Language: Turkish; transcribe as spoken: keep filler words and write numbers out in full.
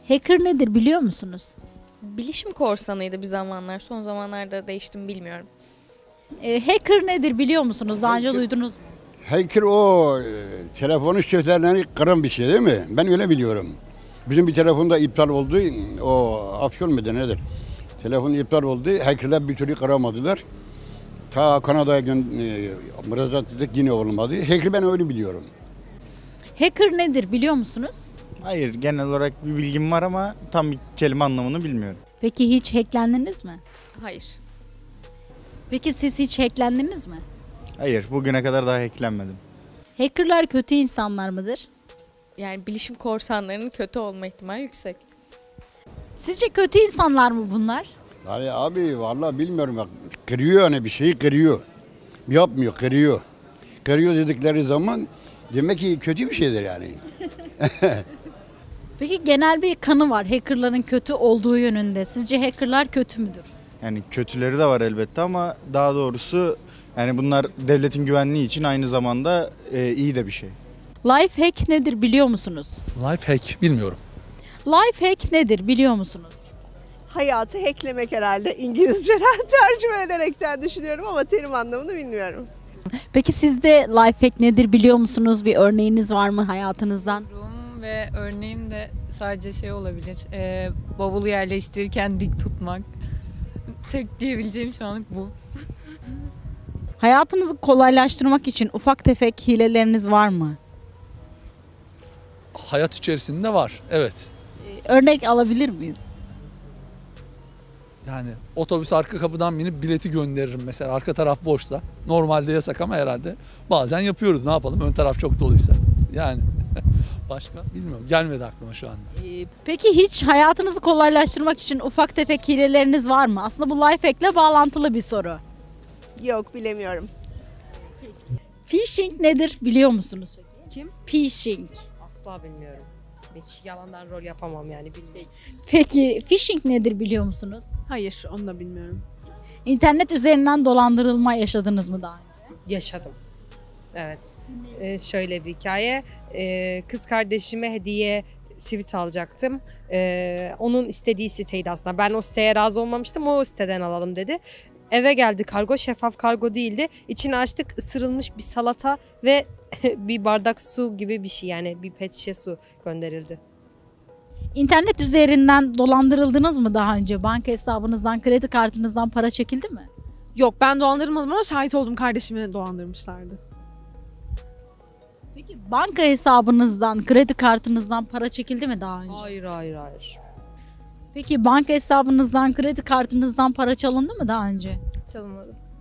Hacker nedir biliyor musunuz? Bilişim korsanıydı bir zamanlar. Son zamanlarda değişti mi bilmiyorum. E, hacker nedir biliyor musunuz? Daha önce duydunuz mu? Hacker o e, telefonun şifrelerini kıran bir şey değil mi? Ben öyle biliyorum. Bizim bir telefonda iptal oldu. O afyon muydu nedir? Telefon iptal oldu. Hackerler bir türlü kıramadılar. Ta Kanada'ya gö- e, müracaat ettik yine olmadı. Hacker ben öyle biliyorum. Hacker nedir biliyor musunuz? Hayır, genel olarak bir bilgim var ama tam bir kelime anlamını bilmiyorum. Peki hiç hacklendiniz mi? Hayır. Peki siz hiç hacklendiniz mi? Hayır, bugüne kadar daha hacklenmedim. Hackerlar kötü insanlar mıdır? Yani bilişim korsanlarının kötü olma ihtimali yüksek. Sizce kötü insanlar mı bunlar? Yani abi vallahi bilmiyorum bak. Kırıyor hani bir şeyi kırıyor. Yapmıyor, kırıyor. Kırıyor dedikleri zaman demek ki kötü bir şeydir yani. Peki genel bir kanı var hackerların kötü olduğu yönünde. Sizce hackerlar kötü müdür? Yani kötüleri de var elbette ama daha doğrusu yani bunlar devletin güvenliği için aynı zamanda e, iyi de bir şey. Life hack nedir biliyor musunuz? Life hack bilmiyorum. Life hack nedir biliyor musunuz? Hayatı hacklemek herhalde İngilizceden tercüme ederekten düşünüyorum ama terim anlamını bilmiyorum. Peki sizde life hack nedir biliyor musunuz? Bir örneğiniz var mı hayatınızdan? Durum ve örneğim de sadece şey olabilir. E, bavulu yerleştirirken dik tutmak. Tek diyebileceğim şu anlık bu. Hayatınızı kolaylaştırmak için ufak tefek hileleriniz var mı? Hayat içerisinde var. Evet. Örnek alabilir miyiz? Yani otobüs arka kapıdan binip bileti gönderirim mesela. Arka taraf boşsa. Normalde yasak ama herhalde bazen yapıyoruz. Ne yapalım? Ön taraf çok doluysa. Yani başka bilmiyorum. Gelmedi aklıma şu anda. Ee, Peki hiç hayatınızı kolaylaştırmak için ufak tefek hileleriniz var mı? Aslında bu life hack ile bağlantılı bir soru. Yok bilemiyorum. Phishing nedir biliyor musunuz? Kim? Phishing. Asla bilmiyorum. Hiç yalandan rol yapamam yani bilmiyorum. Peki phishing nedir biliyor musunuz? Hayır, onu da bilmiyorum. İnternet üzerinden dolandırılma yaşadınız mı daha önce? Yaşadım. Evet. Ee, şöyle bir hikaye. Ee, kız kardeşime hediye sivit alacaktım. Ee, onun istediği siteydi aslında. Ben o siteye razı olmamıştım. O siteden alalım dedi. Eve geldi kargo. Şeffaf kargo değildi. İçini açtık, ısırılmış bir salata ve bir bardak su gibi bir şey, yani bir pet şişe su gönderildi. İnternet üzerinden dolandırıldınız mı daha önce? Banka hesabınızdan, kredi kartınızdan para çekildi mi? Yok, ben dolandırılmadım ama şahit oldum, kardeşimi dolandırmışlardı. Peki banka hesabınızdan, kredi kartınızdan para çekildi mi daha önce? Hayır hayır hayır. Peki banka hesabınızdan, kredi kartınızdan para çalındı mı daha önce? Çalınmadı.